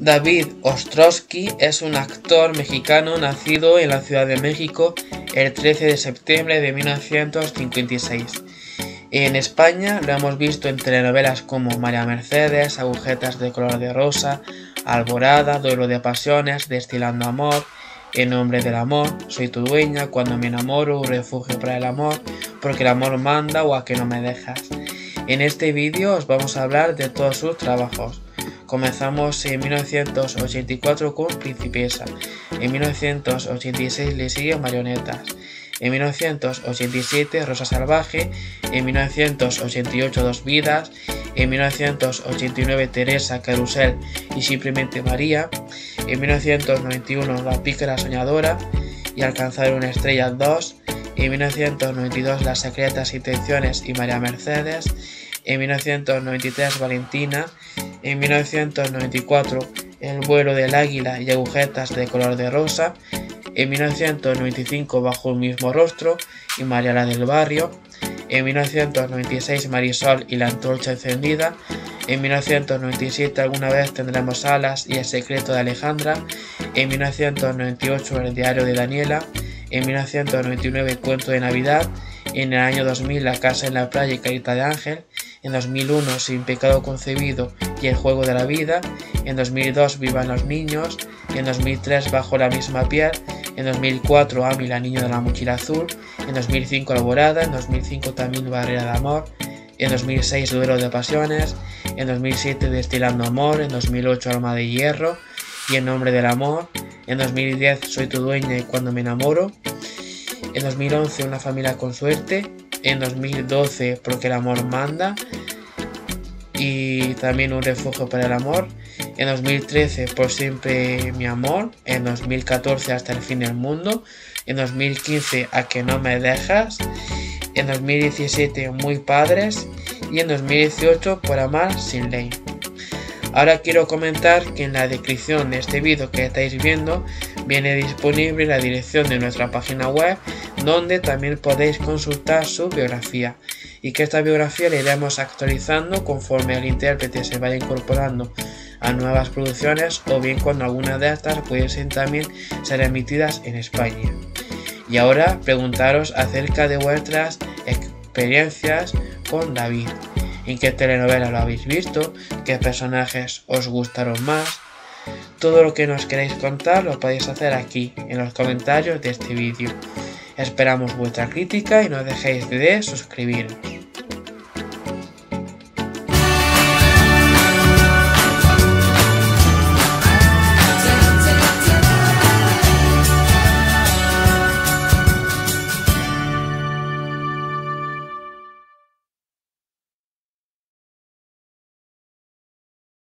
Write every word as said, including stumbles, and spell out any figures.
David Ostrowski es un actor mexicano nacido en la Ciudad de México el trece de septiembre de mil novecientos cincuenta y seis. En España lo hemos visto en telenovelas como María Mercedes, Agujetas de color de rosa, Alborada, Duelo de pasiones, Destilando amor, En nombre del amor, Soy tu dueña, Cuando me enamoro, Un refugio para el amor, Porque el amor manda o A que no me dejas. En este vídeo os vamos a hablar de todos sus trabajos. Comenzamos en mil novecientos ochenta y cuatro con Principesa, en mil novecientos ochenta y seis le sigue Marionetas, en mil novecientos ochenta y siete Rosa Salvaje, en mil novecientos ochenta y ocho Dos vidas, en mil novecientos ochenta y nueve Teresa, Carrusel y Simplemente María, en mil novecientos noventa y uno La pícara soñadora y Alcanzar una estrella dos, en mil novecientos noventa y dos Las secretas intenciones y María Mercedes, en mil novecientos noventa y tres Valentina, en mil novecientos noventa y cuatro El vuelo del águila y Agujetas de color de rosa, en mil novecientos noventa y cinco Bajo un mismo rostro y María la del barrio, en mil novecientos noventa y seis Marisol y la antorcha encendida, en mil novecientos noventa y siete Alguna vez tendremos alas y El secreto de Alejandra, en mil novecientos noventa y ocho El diario de Daniela, en mil novecientos noventa y nueve Cuento de Navidad, en el año dos mil La casa en la playa y Carita de ángel, en dos mil uno Sin pecado concebido y El juego de la vida, en dos mil dos Vivan los niños, en dos mil tres Bajo la misma piel, en dos mil cuatro Amy la niña de la mochila azul, en dos mil cinco Alborada, en dos mil cinco también Barrera de amor, en dos mil seis Duelo de pasiones, en dos mil siete Destilando amor, en dos mil ocho Alma de hierro y En nombre del amor, en dos mil diez Soy tu dueña y Cuando me enamoro, en dos mil once Una familia con suerte, en dos mil doce Porque el amor manda y también Un refugio para el amor, en dos mil trece Por siempre mi amor, en dos mil catorce Hasta el fin del mundo, en dos mil quince A que no me dejas, en dos mil diecisiete Muy padres y en dos mil dieciocho Por amar sin ley. Ahora quiero comentar que en la descripción de este vídeo que estáis viendo viene disponible la dirección de nuestra página web, donde también podéis consultar su biografía, y que esta biografía la iremos actualizando conforme el intérprete se vaya incorporando a nuevas producciones, o bien cuando alguna de estas pudiesen también ser emitidas en España. Y ahora preguntaros acerca de vuestras experiencias con David. ¿En qué telenovela lo habéis visto? ¿Qué personajes os gustaron más? Todo lo que nos queréis contar lo podéis hacer aquí, en los comentarios de este vídeo. Esperamos vuestra crítica y no dejéis de suscribiros.